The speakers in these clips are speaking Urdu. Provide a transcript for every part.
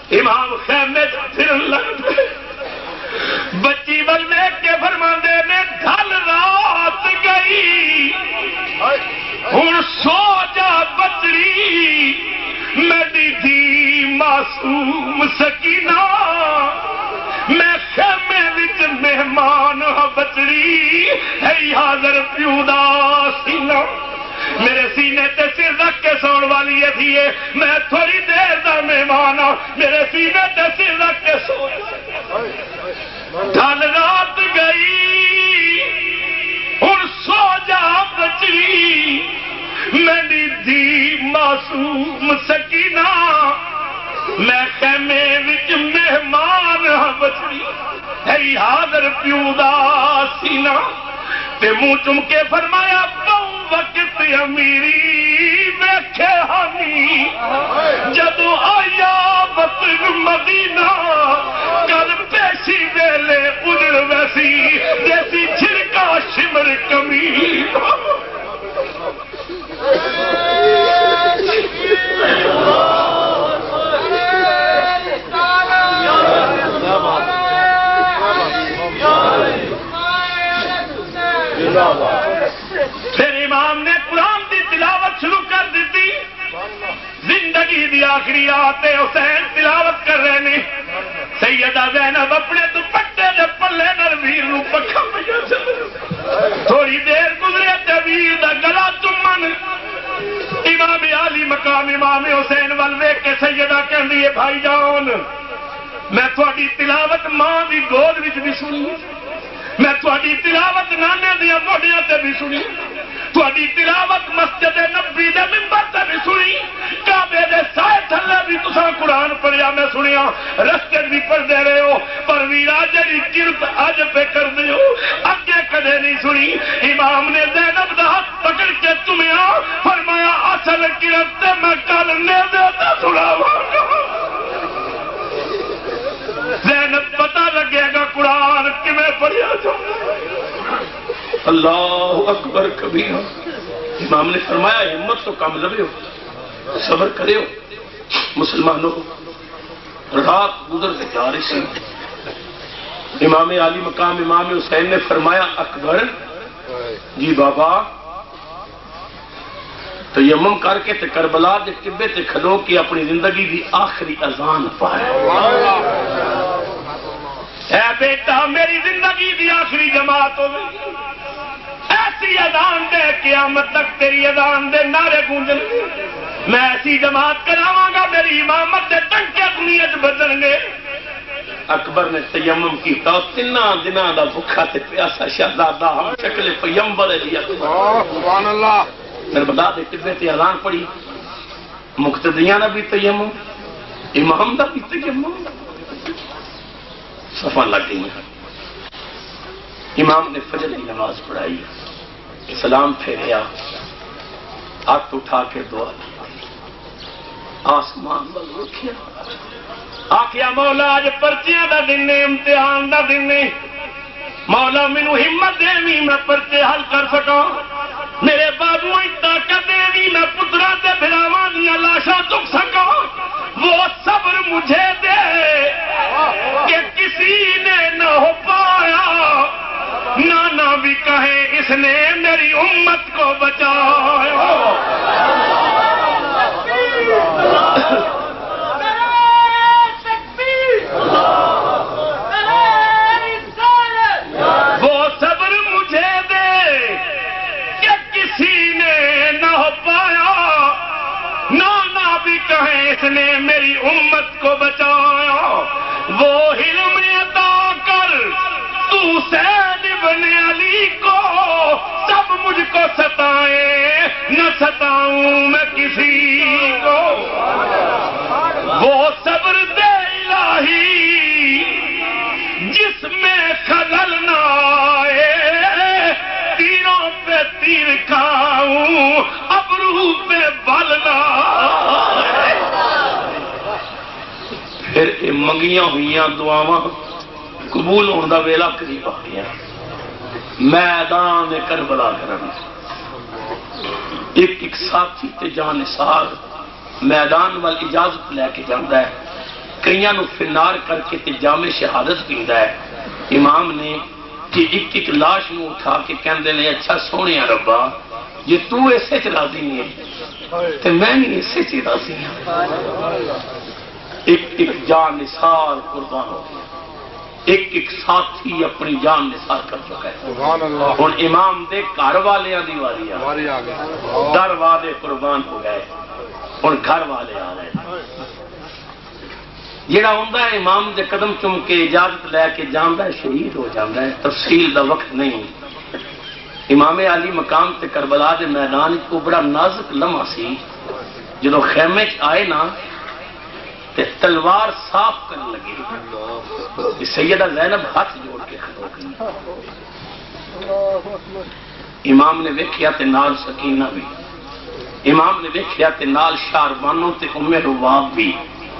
امام خیمے پھرن لگ پے بچی ول ویکھ کے فرماندے نے ڈھل رات گئی ہن سو جا بچڑی میری دھی معصوم سکینہ میں خیمے وچ مہمان ہاں بچڑی ہے حاضر پیو دا سینہ میرے سینے تے سر رکھ کے سون والی ہے تھی میں تھوڑی دیر دا مہمان ہاں میرے سینے تے سر رکھ کے سو ڈھل رات گئی ہن سو جا بچڑی میری دھی معصوم سکینہ میں خیمے وچ مہمان ہاں بچڑی ہے حاضر پیو دا سینہ تے منہ چم کے فرمایا بہو وقت امیری ویکھے ہمی جدو آیا وطن مدینہ کل پیشی ویلے اجڑ ویسی جیسی چھڑکا شمر کمی پھر امام نے قرآن کی تلاوت شروع کر دیتی زندگی دی آخری آتے حسین تلاوت کر رہے ہیں سیدہ زینب اپنے دوپٹے دے پلے نال ویر نو پکھا پیا تھوڑی دیر گزرے تے ویر دا گلا چومن امام علی مقام امام حسین ول ویکھ کے سیدہ کہندی ہے بھائی جان میں تھوڑی تلاوت ماں دی گود وچ بھی سنی میں تھوڑی تلاوت نانے دیا موڈیاں تے بھی سنی تھوڑی تلاوت مسجد نبی دے منبر تے بھی سنی کعبے دے سائے تھلے بھی تساں قرآن پڑھیا میں سنیا رستے بھی پڑھ دے رہے ہو پر ویرا جڑی کرت اج پہ کر دیو اگے کدے نہیں سنی امام نے زینب دا ہاتھ پکڑ کے چومیا فرمایا اصل کرت تے میں کل نے دے تے سناواں زینب پتہ لگے گا قرآن کیویں پڑھیا اللہ اکبر کبیرہ امام نے فرمایا ہمت تو کام لگے ہو صبر کرے ہو مسلمانوں رات گزر کے جا رہی سی امام علی مقام امام حسین نے فرمایا اکبر جی بابا تیمم کر کے تے کربلا دے قبے تے کھلو کے اپنی زندگی دی آخری اذان پائے اے بیٹا میری زندگی دی آخری جماعت ہو گئی ایسی اذان دے قیامت تک تیری اذان دے نعرے گونجن میں ایسی جماعت کراواں گا میری امامت دے ٹنکے دنیا چ بجن گے اکبر نے تیمم کیتا تیناں دناں دا بھکھا تے پیاسا شہزادہ ہم شکل پیمبر علی اکبر سبحان اللہ کربلا دے قبے تے اذان پڑھی مقتدیاں دا بھی تیمم امام دا بھی تیمم صفاں لگ گئی امام نے فجر کی نماز پڑھائی سلام پھیریا ہاتھ اٹھا کے دعا آسمان بل رکھیا آخیا مولا اج پرچیاں دا دن نے امتحان دا دن نے مولا مینوں ہمت دے میں پرچے حل کر سکاں میرے بابو طاقت دے میں پترا تے بھراواں دیاں لاشاں چک سکاں وہ صبر مجھے دے کہ کسی نے نہ ہو پایا نانا بھی کہے اس نے میری امت کو بچایا وہ صبر مجھے دے کہ کسی نے نہ ہو پایا نانا بھی کہے اس نے میری امت کو بچایا وہ علم عطا کر تو سید ابن علی کو سب مجھ کو ستائے نہ ستاؤں میں کسی کو وہ صبر دے الہی جس میں خلل نہ آئے تیروں پہ تیر کھاؤں ابرو پہ بل نہ آئے پھر منگیاں ہوئیاں دعاواں قبول ہونے کا ویلا قریب آ گیا میدان کربلا کرنا ایک ساتھی تے جان نثار میدان وال اجازت لے کے جانا ہے کئی نو فنار کر کے تے جام شہادت پیندا ہے. امام نے کہ ایک ایک لاش نو اٹھا کے کہندے نے اچھا سونے ربا جی تو ایسے چ راضی ہے تے میں نہیں ایسے چ راضی ہوں. ایک ایک جان نثار قربان ہو گیا, ایک ایک ساتھی اپنی جان نثار کر چکا ہے. ہن امام دے گھر والیاں دی واری آ گئی, در والے قربان ہو گئے, ہن گھر والے آ رہے ہیں. جڑا ہوندا ہے امام دے قدم چوم کے اجازت لے کے جاندا ہے شہید ہو جاندا ہے, تفصیل دا وقت نہیں. امام علی مقام تے کربلا دے میدان کو بڑا نازک لمحہ سی, جدو خیمے چ آئے نا تے تلوار صاف کرنے لگے, سیدہ زینب ہاتھ جوڑ کے کھڑو گئی. امام نے ویکھیا تے نال سکینہ بھی, امام نے ویکھیا تے نال شاربانو تے ام رواب بھی.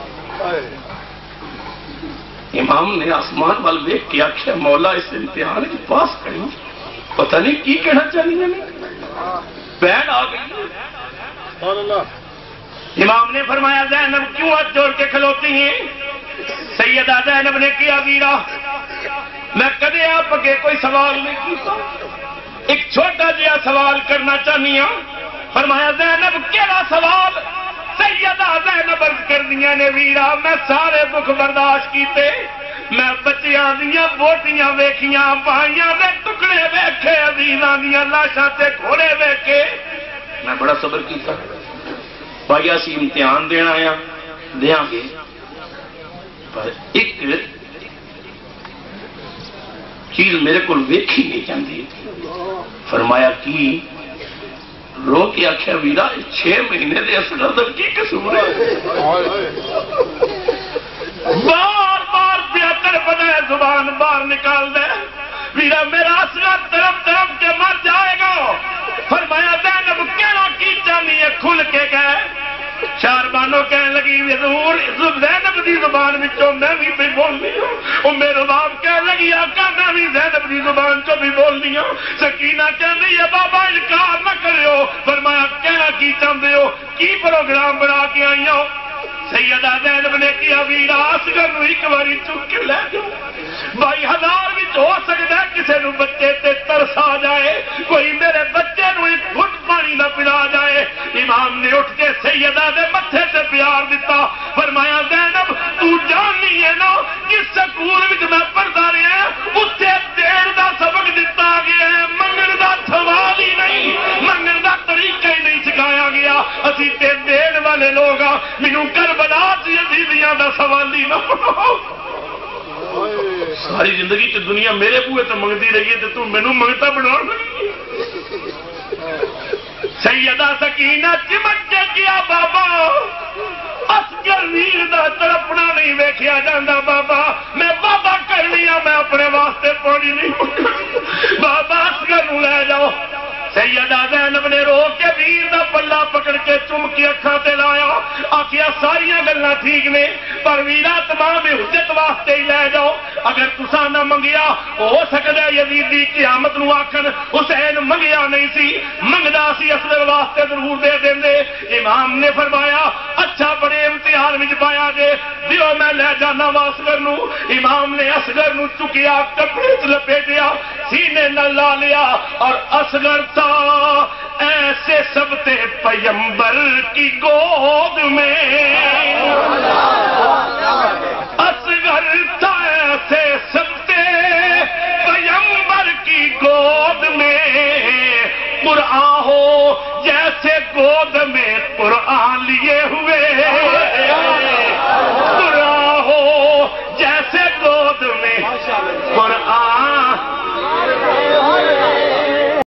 امام نے آسمان وال ویکھ کے آخیا مولا اس امتحان کے پاس کریں, پتہ نہیں کی کہنا چاہیے. بہن آ گئی. امام نے فرمایا زینب کیوں ہاتھ جوڑ کے کھلوتی ہیں؟ سیدہ زینب نے کیا ویرا میں کدے آپ کے کوئی سوال نہیں کیتا, ایک چھوٹا جہا سوال کرنا چاہنی ہوں. فرمایا زینب کیڑا سوال؟ سیدہ زینب عرض کر دیا نے ویرا میں سارے دکھ برداشت کیتے, میں بچیاں دیاں بوٹیاں ویکھیاں, بھائیاں دے ٹکڑے ویکھے, عزیزاں دیاں لاشاں تے گھوڑے ویکھے, میں بڑا صبر کیتا. بھائی اسی امتحان دینا آیا دیاں گے, پر ایک چیز میرے کو ویکھی نہیں جاندی. فرمایا کی؟ رو کے آخیا ویرا 6 مہینے دے اصغر کی قصور ہے. بار بار بہتر بنا زبان باہر نکال دے ویرا میرا اصغر طرف طرف کے مر جائے گا. فرمایا زینب کہنا کی چاہنی ہے؟ کھل کے گئے. شاربانو کہنے لگی حضور زینب دی زبان وچوں میں بھی پہ بولنی ہوں. او میرے باپ کہنے لگی آقا میں بھی زینب دی زبان چوں بھی بولنی ہوں. سکینہ کہنے لگی بابا انکار نہ کریو. فرمایا کہنا کی چاہتے ہو؟ کی پروگرام بنا کے آئی ہو؟ سیدہ زینب نے کیا ویرا اصغر نو ایک باری چک کے لے جاؤ. 22,000 وچ ہو سکتا ہے کسی نو بچے تے ترس آ جائے, کوئی میرے بچے نو ایک گھٹ پانی نہ پلا جائے. امام نے اٹھ کے سیدہ دے متھے تے پیار دیتا. فرمایا زینب تو جاننی ہے نا جس سکول وچ میں پڑھدا رہا اتنے دین دا سبق دتا گیا ہے, منگن دا سوال ہی نہیں, منگن دا طریقہ ہی نہیں سکھایا گیا. اسی تے دین والے لوگ آ, مینوں کربلا دی عزیزیاں دا سوال ہی نہ پڑھو. ساری زندگی تے دنیا میرے بوئے تو منگتی رہی ہے تو مینوں منگتا بنا. سیدہ سکینہ چمٹ کے کیا بابا اصغر ویر دا تڑپنا نہیں ویکھیا جاندا. بابا میں وعدہ کرنی ہاں میں اپنے واسطے پانی نہیں بابا اصغر نو لے جاؤ. سیدہ زینب نے رو کے ویر دا پلا پکڑ کے چم کے اکھاں تے لایا. آخیا ساریاں گلاں ٹھیک نے پر ویرا تمام حجت واسطے ہی لے جاؤ. اگر تساں نہ منگیا ہو سکدا ہے یزیدی قیامت نو آکھن حسین منگیا نہیں سی, منگدا سی اصغر واسطے ضرور دے دیندے. امام نے فرمایا اچھا بڑے امتحان وچ پایا جے, دیو میں لے جانا اصغر نو. امام نے اصغر نو چکیا, کپڑے وچ لپیٹیا, سینے نال لا لیا اور اصغر ایسے سب تے پیمبر کی گود میں